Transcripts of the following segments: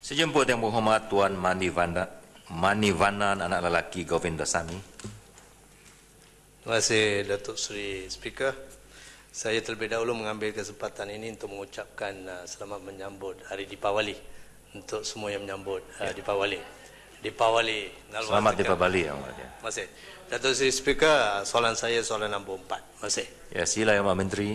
Sejemput Yang Berhormat Tuan Manivanan anak lelaki Govindasamy. Terima kasih Datuk Seri Speaker. Saya terlebih dahulu mengambil kesempatan ini untuk mengucapkan selamat menyambut Hari Deepawali untuk semua yang menyambut Deepawali. Deepawali. Selamat Deepawali. Terima kasih. Datuk Seri Speaker, soalan saya soalan nombor 4. Terima kasih. Ya, sila Yang Berhormat Menteri.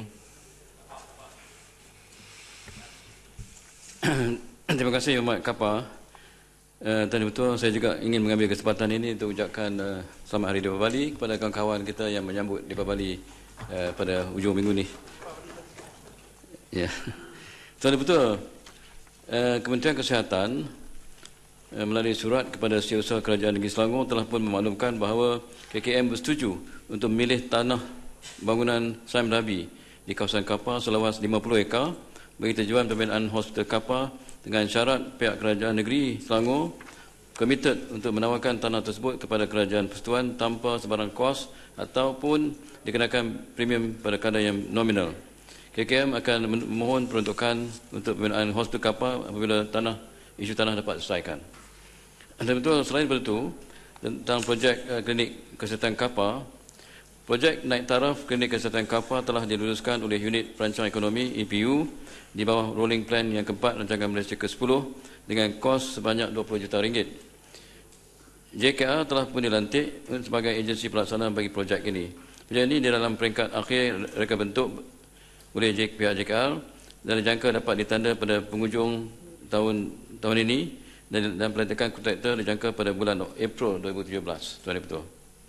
Terima kasih Yang Berhormat Kapa. Tadi betul, saya juga ingin mengambil kesempatan ini untuk ucapkan selamat Hari Deepawali kepada kawan-kawan kita yang menyambut Deepawali pada hujung minggu ni. Ya. Tadi betul, Kementerian Kesihatan melalui surat kepada Setiausaha Kerajaan Negeri Selangor telah pun memaklumkan bahawa KKM bersetuju untuk memilih tanah bangunan Saim Dhabi di kawasan Kapa seluas 50 ekar bagi tujuan pembinaan Hospital Kapa dengan syarat pihak Kerajaan Negeri Selangor komited untuk menawarkan tanah tersebut kepada Kerajaan Persekutuan tanpa sebarang kos ataupun dikenakan premium pada kadar yang nominal. KKM akan memohon peruntukan untuk pembinaan Hospital Kapa apabila isu tanah dapat diselesaikan. Dan betul, selain daripada itu, tentang projek klinik kesihatan Kapa, projek naik taraf klinik kesihatan Kapa telah diluluskan oleh Unit Perancang Ekonomi EPU di bawah rolling plan yang keempat rancangan Malaysia ke-10 dengan kos sebanyak 20 juta ringgit. JKR telah pun dilantik sebagai agensi pelaksana bagi projek ini. Projek ini di dalam peringkat akhir reka bentuk oleh pihak JKR dan dijangka dapat ditanda pada penghujung tahun ini dan pelantikan kontraktor dijangka pada bulan April 2017. Tuan Betul.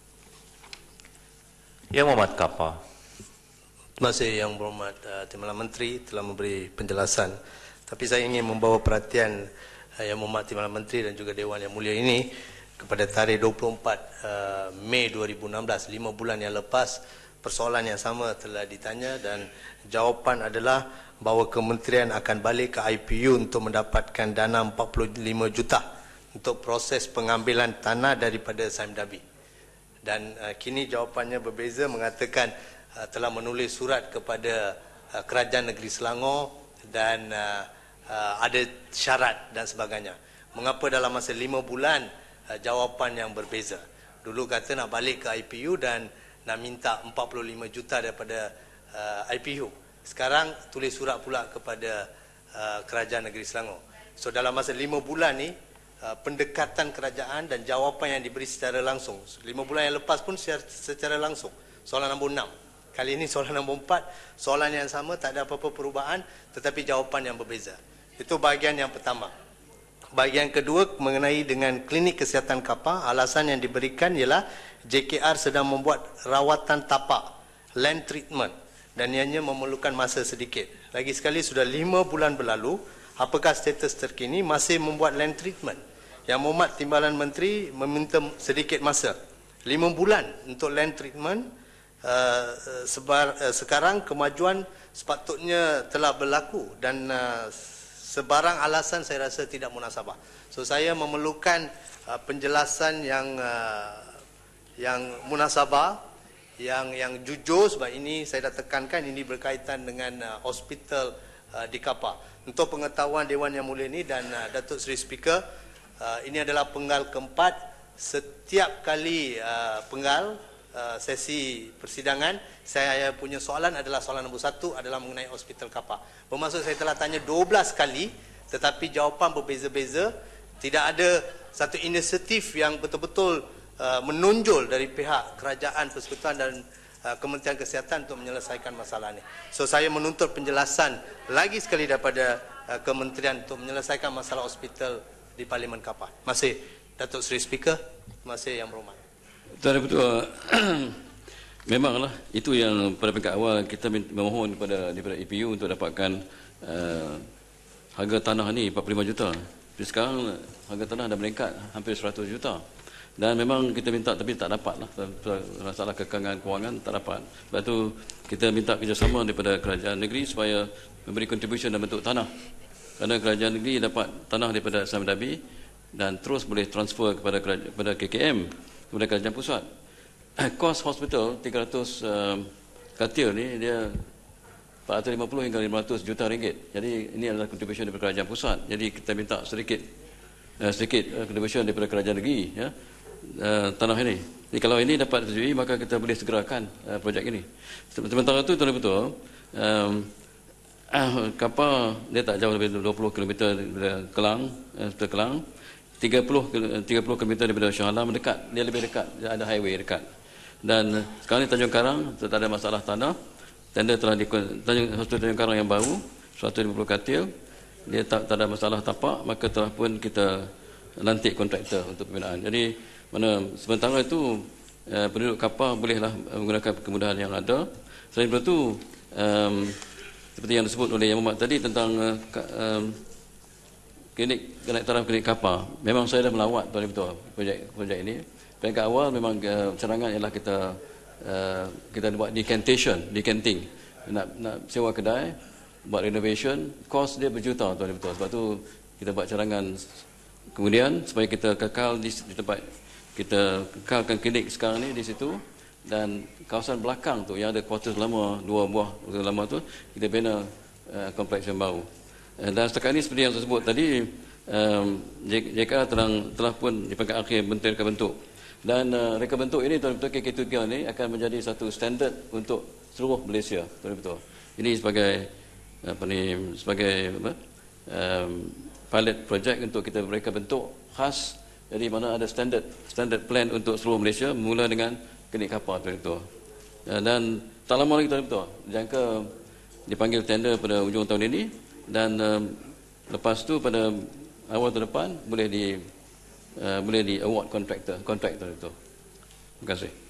Yang Berhormat Kapa. Terima kasih Yang Berhormat Timbalan Menteri telah memberi penjelasan. Tapi saya ingin membawa perhatian Yang Berhormat Timbalan Menteri dan juga Dewan Yang Mulia ini kepada tarikh 24 Mei 2016, 5 bulan yang lepas, persoalan yang sama telah ditanya dan jawapan adalah bahawa kementerian akan balik ke IPU untuk mendapatkan dana 45 juta untuk proses pengambilan tanah daripada Saim Dhabi. Dan kini jawapannya berbeza, mengatakan telah menulis surat kepada Kerajaan Negeri Selangor dan ada syarat dan sebagainya. Mengapa dalam masa 5 bulan jawapan yang berbeza? Dulu kata nak balik ke IPU dan nak minta 45 juta daripada IPU. Sekarang tulis surat pula kepada Kerajaan Negeri Selangor. So dalam masa 5 bulan ni pendekatan kerajaan dan jawapan yang diberi secara langsung. 5 bulan yang lepas pun secara langsung. Soalan nombor 6. Kali ini soalan nombor 4. Soalan yang sama, tak ada apa-apa perubahan, tetapi jawapan yang berbeza. Itu bahagian yang pertama. Bahagian kedua mengenai dengan klinik kesihatan Kapa, alasan yang diberikan ialah JKR sedang membuat rawatan tapak, land treatment, dan ianya memerlukan masa sedikit. Lagi sekali sudah 5 bulan berlalu, apakah status terkini? Masih membuat land treatment. Yang Berhormat Timbalan Menteri meminta sedikit masa, 5 bulan untuk land treatment. Sekarang kemajuan sepatutnya telah berlaku dan sebarang alasan saya rasa tidak munasabah. So saya memerlukan penjelasan yang munasabah, yang jujur, sebab ini saya dah tekankan ini berkaitan dengan hospital di Kapa. Untuk pengetahuan Dewan Yang Mulia ini dan Datuk Seri Speaker, ini adalah penggal keempat. Setiap kali penggal sesi persidangan, saya punya soalan adalah soalan nombor 1 adalah mengenai hospital Kapa. Bermaksud saya telah tanya 12 kali, tetapi jawapan berbeza-beza. Tidak ada satu inisiatif yang betul-betul menonjol dari pihak Kerajaan Persekutuan dan Kementerian Kesihatan untuk menyelesaikan masalah ini. So saya menuntut penjelasan lagi sekali daripada Kementerian untuk menyelesaikan masalah hospital di Parlimen Kapa. Terima kasih Datuk Seri Speaker. Terima kasih Yang Berhormat. Tuan Betul, memanglah itu yang pada peringkat awal kita memohon daripada EPU untuk dapatkan harga tanah ni 45 juta. Tapi sekarang harga tanah dah meningkat hampir 100 juta. Dan memang kita minta tapi tak dapat lah. Masalah kekangan kewangan tak dapat. Sebab tu kita minta kerjasama daripada Kerajaan Negeri supaya memberi contribution dalam bentuk tanah. Kerana Kerajaan Negeri dapat tanah daripada Saim Dhabi dan terus boleh transfer kepada KKM, kepada Kerajaan Pusat. Kos hospital 300 katil ni dia 450 hingga 500 juta ringgit. Jadi ini adalah contribution daripada kerajaan pusat. Jadi kita minta sedikit contribution daripada kerajaan negeri, ya, tanah ini. Jadi kalau ini dapat disetujui, maka kita boleh segerakan projek ini. Sementara itu tuan-tuan, kapal dia tak jauh lebih 20 km daripada Kelang, 30 km daripada Shah Alam, dekat, dia lebih dekat, dia ada highway dekat. Dan sekarang ni Tanjung Karang tak ada masalah tanah. Tender telah Tanjung Karang yang baru 150 katil, dia tak ada masalah tapak, maka telah pun kita lantik kontraktor untuk pembinaan. Jadi mana sementara itu penduduk kapal bolehlah menggunakan kemudahan yang ada. Selain itu seperti yang disebut oleh Yang Berhormat tadi tentang naik taraf klinik kapal. Memang saya dah melawat betul projek ini. Peringkat awal memang cadangan ialah kita buat decanting. Nak sewa kedai, buat renovation, cost dia berjuta betul. Sebab tu kita buat cadangan kemudian supaya kita kekal di tempat, kita kekalkan klinik sekarang ni di situ, dan kawasan belakang tu yang ada quarters lama, 2 buah quarters lama tu kita bina kompleks yang baru. Dan setakat ini seperti yang saya sebut tadi, JK telah pun di peringkat akhir reka bentuk. Dan reka bentuk ini betul-betul KK3 ini akan menjadi satu standard untuk seluruh Malaysia, betul-betul. Ini sebagai pilot project untuk kita reka bentuk khas. Jadi mana ada standard plan untuk seluruh Malaysia, mula dengan klinik kapal, betul-betul. Dan tak lama lagi, betul-betul, jangka dipanggil tender pada hujung tahun ini, dan lepas tu pada awal tahun depan boleh di award kontraktor itu. Terima kasih.